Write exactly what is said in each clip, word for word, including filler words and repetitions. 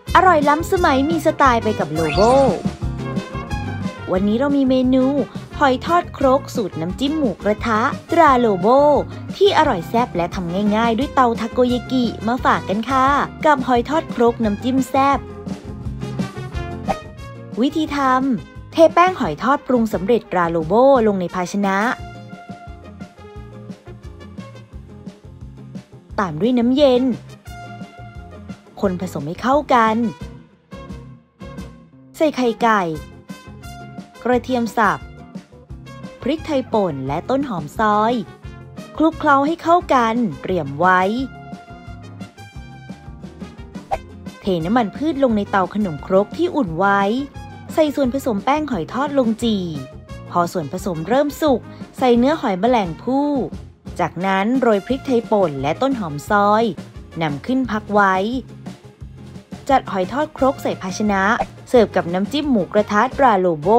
อร่อยล้ำสมัยมีสไตล์ไปกับโลโบวันนี้เรามีเมนูหอยทอดครกสูตรน้ำจิ้มหมูกระทะตราโลโบที่อร่อยแซ่บและทำง่ายๆด้วยเตาทาโกยากิมาฝากกันค่ะกับหอยทอดครกน้ำจิ้มแซ่บวิธีทำเทแป้งหอยทอดปรุงสำเร็จตราโลโบลงในภาชนะตามด้วยน้ำเย็นคนผสมให้เข้ากันใส่ไข่ไก่กระเทียมสับพริกไทยป่นและต้นหอมซอยคลุกเคล้าให้เข้ากันเตรียมไว้เทน้ำมันพืชลงในเตาขนมครกที่อุ่นไว้ใส่ส่วนผสมแป้งหอยทอดลงจี่พอส่วนผสมเริ่มสุกใส่เนื้อหอยแมลงภู่จากนั้นโรยพริกไทยป่นและต้นหอมซอยนำขึ้นพักไว้จัดหอยทอดครกใส่ภาชนะเสิร์ฟกับน้ำจิ้มหมูกระทะตราโลโบ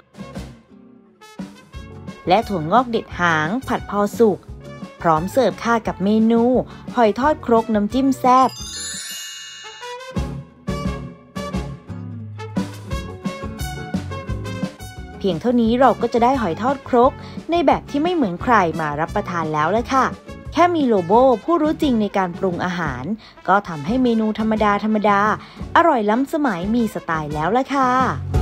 และถั่วงอกเด็ดหางผัดพอสุกพร้อมเสิร์ฟค่ากับเมนูหอยทอดครกน้ำจิ้มแซ่บเพียงเท่านี้เราก็จะได้หอยทอดครกในแบบที่ไม่เหมือนใครมารับประทานแล้วละค่ะแค่มีโลโบผู้รู้จริงในการปรุงอาหารก็ทำให้เมนูธรรมดาธรรมดาอร่อยล้ำสมัยมีสไตล์แล้วละค่ะ